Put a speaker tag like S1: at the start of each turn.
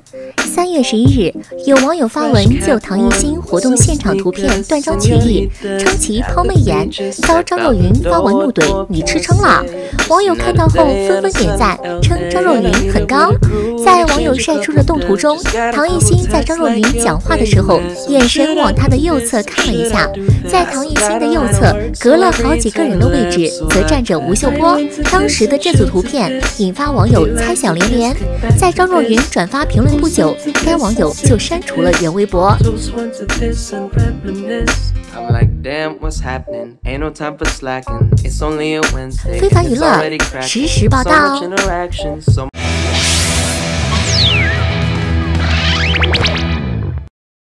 S1: 3月11日，有网友发文就唐艺昕活动现场图片断章取义，称其抛媚眼，遭张若昀发文怒怼：“你吃撑了！”网友看到后纷纷点赞，称张若昀很刚。在网友晒出的动图中，唐艺昕在张若昀讲话的时候，眼神往他的右侧看了一下，在唐艺昕的右侧隔了好几个人的位置，则站着吴秀波。当时的这组图片引发网友猜想连连。在张若昀转发评论不久，该网友就删除了原微博。非凡娱乐实时报道。